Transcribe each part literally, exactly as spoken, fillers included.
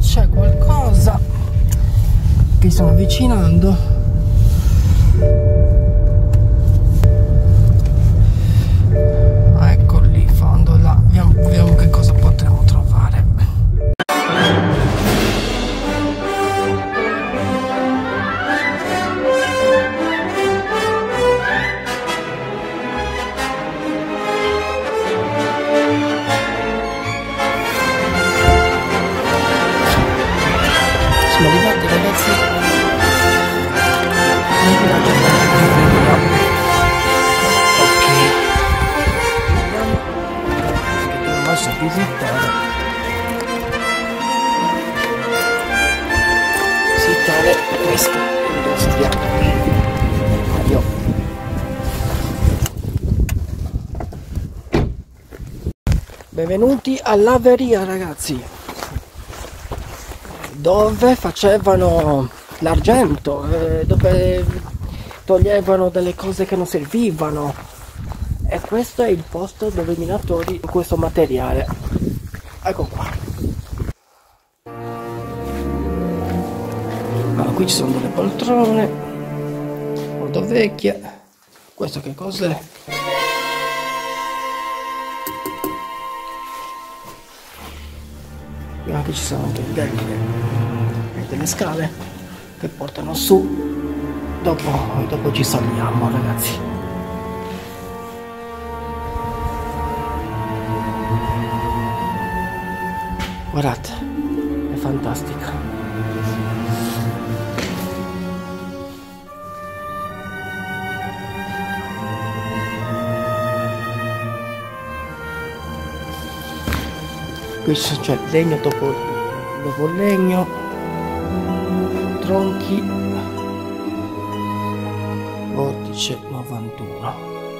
c'è qualcosa che sto avvicinando. Ecco lì in fondo là, vediamo, vediamo che cosa potremo trovare. Siamo arrivati ragazzi. Ok, vediamo che dobbiamo visitare visitare questo industria. Mario. Benvenuti all'Averia ragazzi, dove facevano l'argento, eh, dove toglievano delle cose che non servivano, e questo è il posto dove i minatori questo materiale. Ecco qua. Allora, qui ci sono delle poltrone molto vecchie. Questo che cos'è? Qui anche ci sono anche delle, delle scale che portano su. Dopo, dopo ci saliamo ragazzi. Guardate, è fantastica. Qui c'è legno dopo, dopo legno, tronchi, vortice novantuno.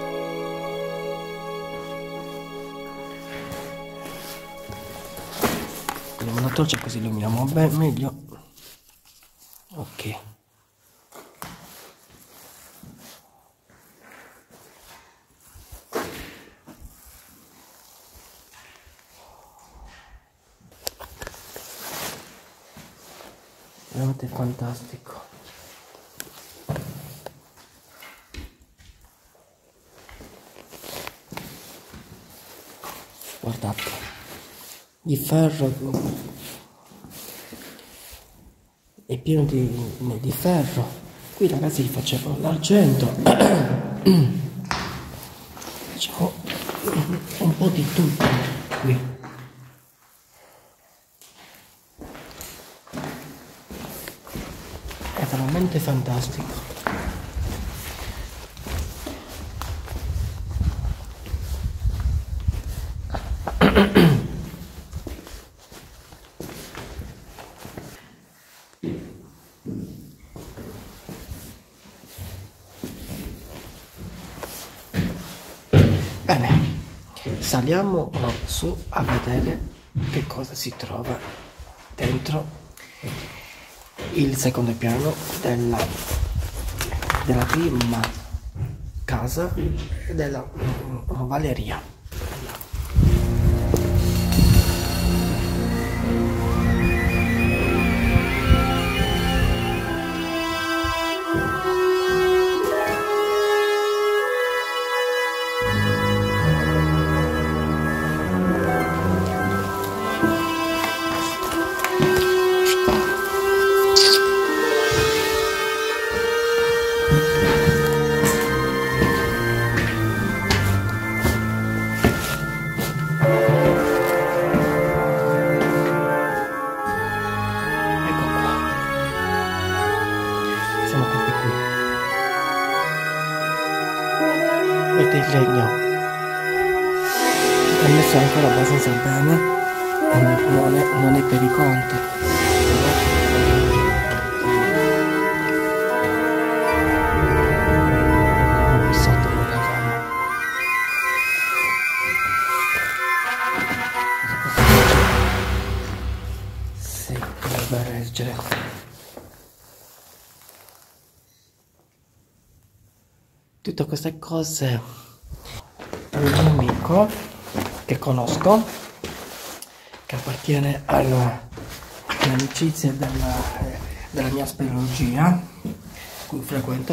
Prendiamo una torcia così illuminiamo bene, meglio. Ok. Veramente fantastico. Guardate, di ferro, è pieno di, di ferro. Qui ragazzi facevano l'argento. Diciamo un po' di tutto qui. È veramente fantastico. Bene, saliamo su a vedere che cosa si trova dentro il secondo piano della, della prima casa della Valeria. Vedete il legno è messo ancora abbastanza bene, non è, non è pericante. Qui sotto lo vediamo. Sì, dovrebbe reggere. Tutte queste cose per un mio amico che conosco, che appartiene al le amicizie della, eh, della mia speleologia, cui frequento,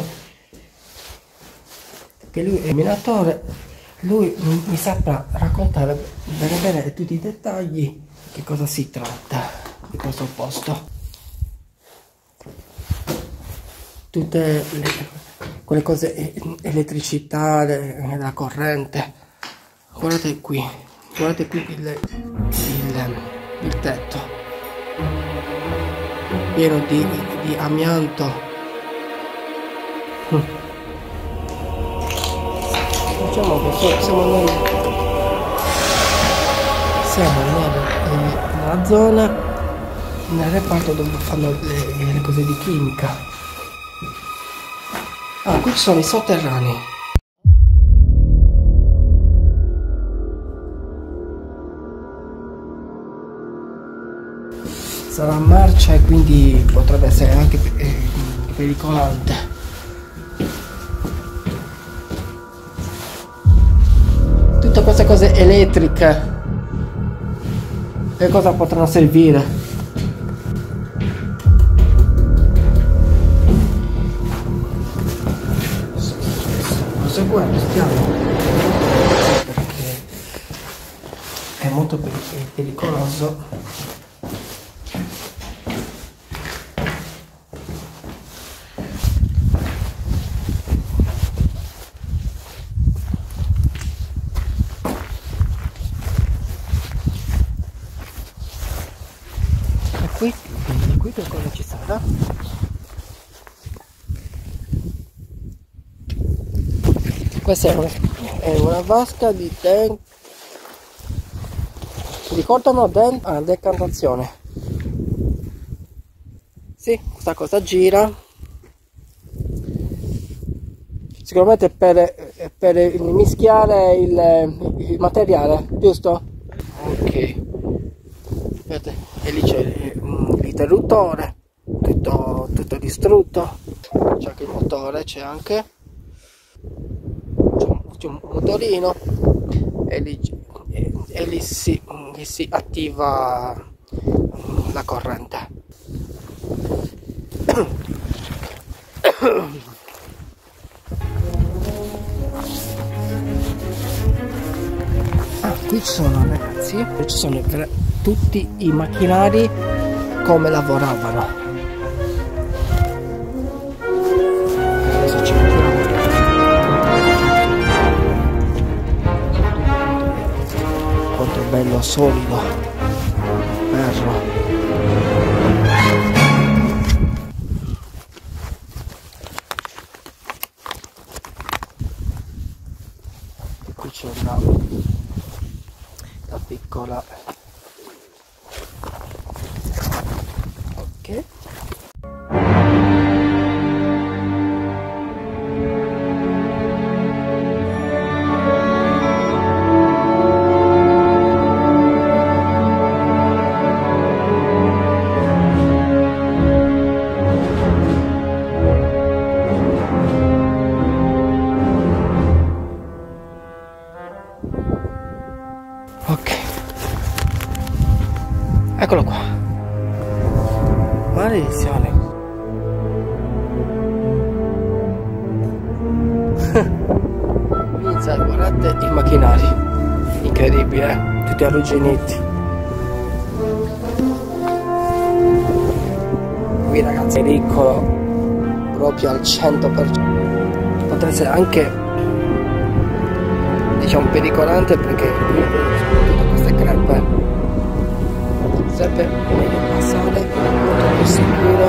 che lui è minatore, lui mi, mi saprà raccontare bene bene tutti i dettagli di cosa si tratta di questo posto. Tutte le, quelle cose, elettricità, le, la corrente. Guardate qui, guardate qui il, il, il tetto, pieno di, di amianto. Hm. Diciamo che siamo noi, siamo nel, nella zona, nel reparto dove fanno le, le cose di chimica. Ah, qui ci sono i sotterranei. Sarà marcia e quindi potrebbe essere anche eh, pericolante. Tutte queste cose elettriche, che cosa potranno servire? Proseguendo, stiamo, perché è molto pericoloso. E qui, e qui che cosa ci sarà? Questa è una, è una vasca di den... si ricordano den... ah, decantazione. Sì, questa cosa gira. Sicuramente per, per mischiare il, il materiale, giusto? Ok. Vedete, e lì c'è l'interruttore, tutto, tutto distrutto. C'è anche il motore, c'è anche. C'è un motorino e lì, e, e lì, si, lì si attiva la corrente. Ah, qui ci sono, ragazzi, ci sono tutti i macchinari come lavoravano. Adesso ci vediamo. Quanto è bello, solido, ferro. Qui c'è una, una piccola, ok. Ok, eccolo qua, maledizione. Inizia, guardate i macchinari, incredibile, eh? Tutti arrugginiti. Qui, ragazzi, è piccolo proprio al cento per cento. Potrebbe essere anche, diciamo, pericolante, perché qui tutte queste crepe. Sarebbe meglio passare, molto più sicuro.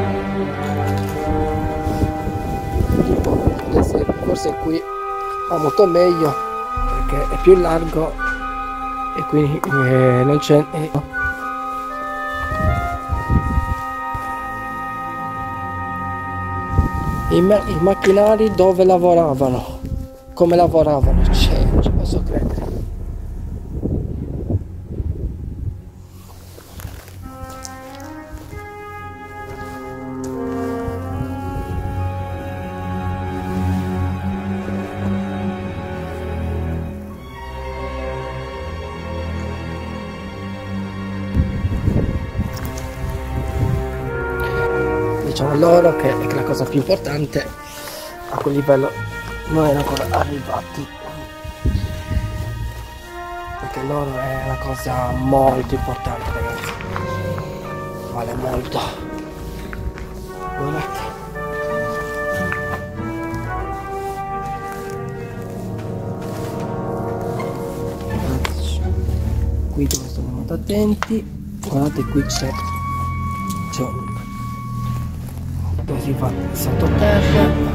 Adesso forse qui va molto meglio perché è più largo e quindi eh, non c'è eh. I, ma i macchinari dove lavoravano, come lavoravano, c'è, non ci posso credere. diciamo loro che, che la cosa più importante a quel livello non era ancora arrivati, perché loro è una cosa molto importante, ragazzi, vale molto. Guardate, qui dove sono molto attenti, guardate qui c'è c'è dove si fa sottoterra.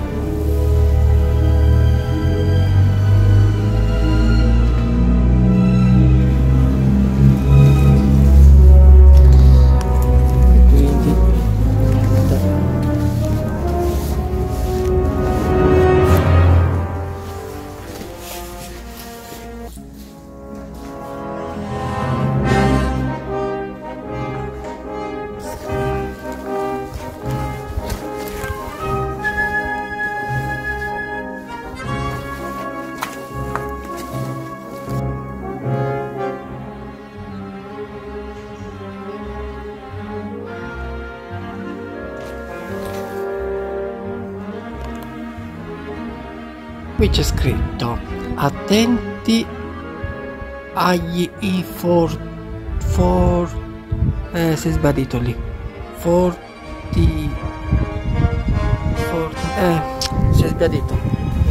Qui c'è scritto attenti agli i for, for eh, si è sbaglito lì forti for, eh si è sbaglito.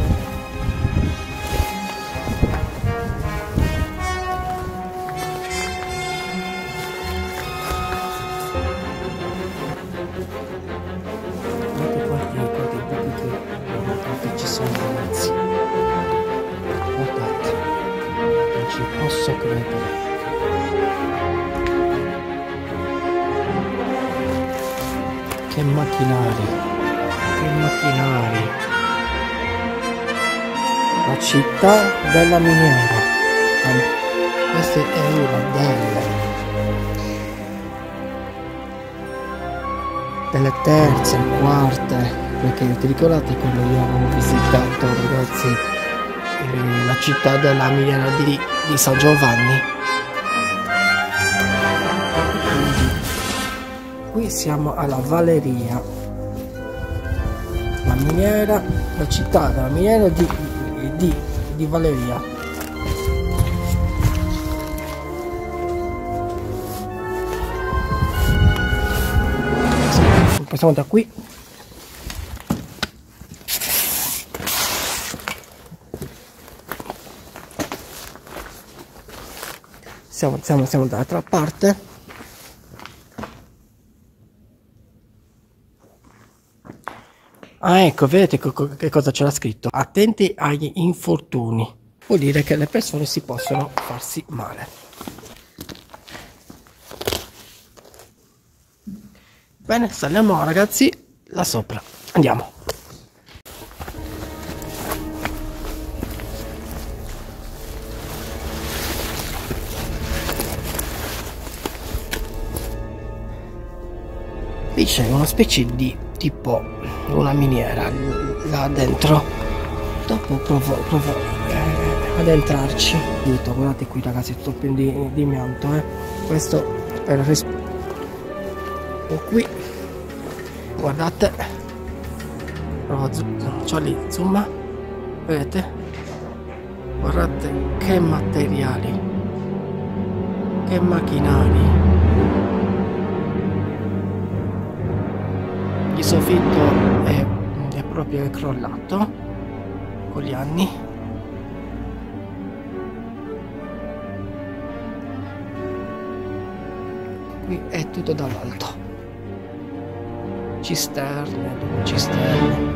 Guardate qua, guardate i buchi che ci sono, ragazzi. Guardate, non ci posso credere. Che macchinari, che macchinari. La città della miniera. Questa è una delle delle terze, quarte, perché ti ricordate quando io avevo visitato, ragazzi, eh, la città della miniera di, di San Giovanni? Qui siamo alla Valeria, la miniera, la città della miniera di, di, di Valeria. Passiamo da qui. Siamo, siamo, siamo dall'altra parte. Ah, ecco, vedete che cosa c'era scritto? Attenti agli infortuni. Vuol dire che le persone si possono farsi male. Bene, saliamo ragazzi là sopra. Andiamo. Lì c'è una specie di tipo una miniera là dentro. Dopo provo, provo eh, ad entrarci. Guardate qui ragazzi, tutto pieno di, di amianto, eh. Questo è il rispetto. Qui guardate, c'ho lì, insomma, vedete, guardate che materiali, che macchinari. Il soffitto è, è proprio crollato con gli anni. Qui è tutto dall'alto. Cisterne, cisterne.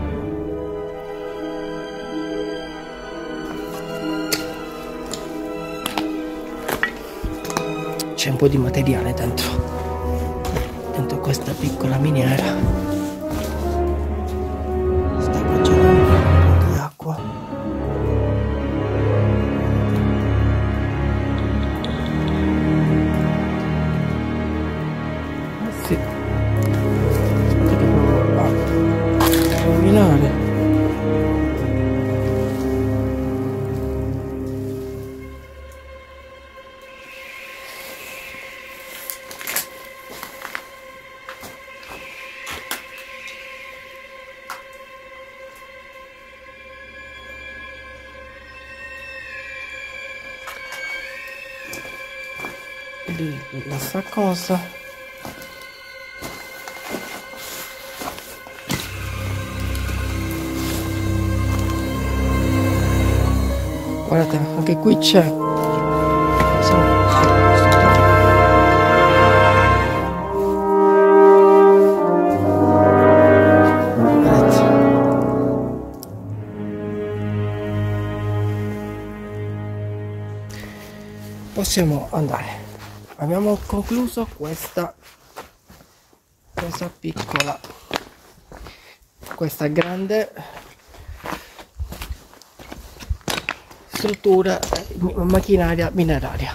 C'è un po' di materiale dentro, dentro questa piccola miniera. Sta facendo un po' di acqua. Eh sì. Minare. lì la sacosa. Guardate, anche qui c'è. Possiamo andare. Abbiamo concluso questa questa piccola, questa grande struttura macchinaria mineraria.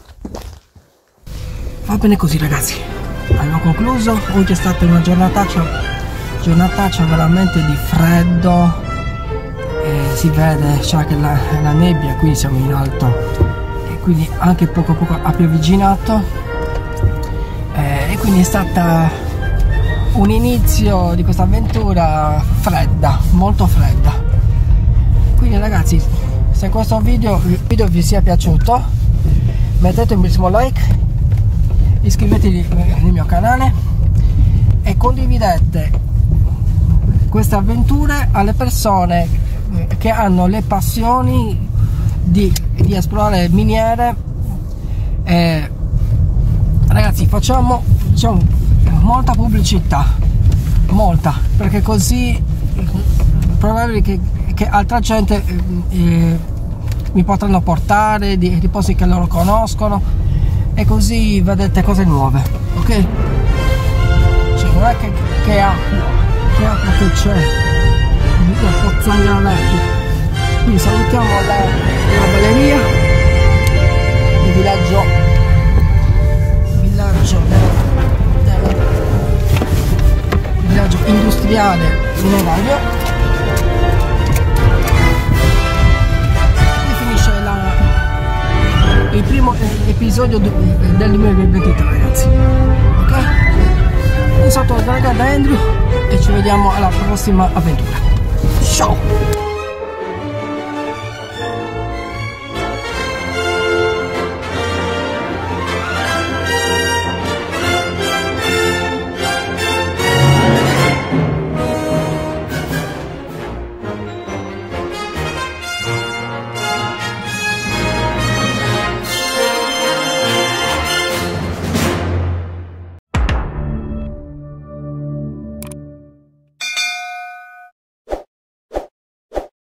Va bene così ragazzi, abbiamo concluso. Oggi è stata una giornataccia giornataccia veramente di freddo, e si vede c'è anche la, la nebbia, qui siamo in alto, quindi anche poco a poco ha pioviginato, eh, e quindi è stata un inizio di questa avventura fredda, molto fredda. Quindi ragazzi, se questo video, il video vi sia piaciuto, mettete un bellissimo like, iscrivetevi nel mio canale e condividete queste avventure alle persone che hanno le passioni Di, di esplorare miniere. Eh, ragazzi, facciamo, facciamo molta pubblicità, molta, perché così è probabile che, che altra gente eh, mi potranno portare di, di posti che loro conoscono, e così vedete cose nuove, ok? Cioè, non è che, che acqua che acqua che c'è, la pozzanghera vecchia. Quindi salutiamo la, la balleria, il villaggio, villaggio, del, del, villaggio industriale minerario. Qui finisce la, il primo episodio del duemilaventitré ragazzi, ok? Un saluto da Andrew e ci vediamo alla prossima avventura. Ciao!